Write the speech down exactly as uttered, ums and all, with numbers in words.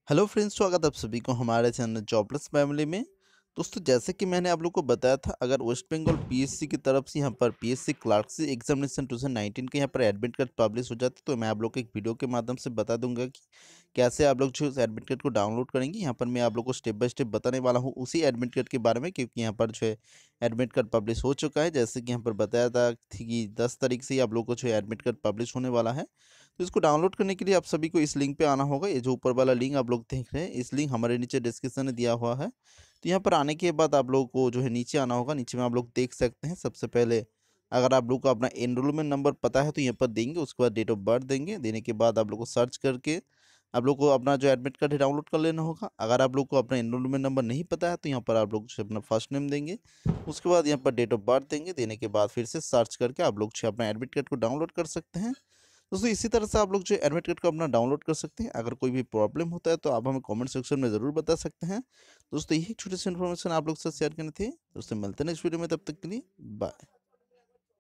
Hello friends, स्वागत है आप सभी को हमारे चैनल जॉबलेस फैमिली में। दोस्तों, जैसे कि मैंने आप लोग को बताया था, अगर वेस्ट बंगाल पीएससी की तरफ से यहाँ पर PSC clerkship examination twenty nineteen के यहाँ पर एडमिट कार्ड पब्लिश हो जाता है, तो मैं आप लोग को एक वीडियो के माध्यम से बता दूंगा कि कैसे आप लोग जो है एडमिट कार्ड को डाउनलोड करेंगे। यहाँ पर मैं आप लोग को स्टेप बाय स्टेप बताने वाला हूँ उसी एडमिट कार्ड के बारे में, क्योंकि यहाँ पर जो है एडमिट कार्ड पब्लिश हो चुका है। जैसे कि यहाँ पर बताया था कि दस तारीख से ही आप लोग को जो है एडमिट कार्ड पब्लिश होने वाला है। तो इसको डाउनलोड करने के लिए आप सभी को इस लिंक पे आना होगा। ये जो ऊपर वाला लिंक आप लोग देख रहे हैं, इस लिंक हमारे नीचे डिस्क्रिप्शन में दिया हुआ है। तो यहाँ पर आने के बाद आप लोगों को जो है नीचे आना होगा। नीचे में आप लोग देख सकते हैं, सबसे पहले अगर आप लोग को अपना एनरोलमेंट नंबर पता है तो यहाँ पर देंगे। उसके बाद डेट ऑफ बर्थ देंगे। देने के बाद आप लोग को सर्च करके आप लोग को अपना जो एडमिट कार्ड है डाउनलोड कर लेना होगा। अगर आप लोग को अपना एनरोलमेंट नंबर नहीं पता है तो यहाँ पर आप लोग जो है अपना फर्स्ट नेम देंगे। उसके बाद यहाँ पर डेट ऑफ बर्थ देंगे। देने के बाद फिर से सर्च करके आप लोग जो है अपना एडमिट कार्ड को डाउनलोड कर सकते हैं। दोस्तों, इसी तरह से आप लोग जो एडमिट कार्ड को अपना डाउनलोड कर सकते हैं। अगर कोई भी प्रॉब्लम होता है तो आप हमें कमेंट सेक्शन में ज़रूर बता सकते हैं। दोस्तों, यही छोटी सी इन्फॉर्मेशन आप लोग के साथ शेयर करनी थी। दोस्तों, मिलते हैं नेक्स्ट वीडियो में, तब तक के लिए बाय।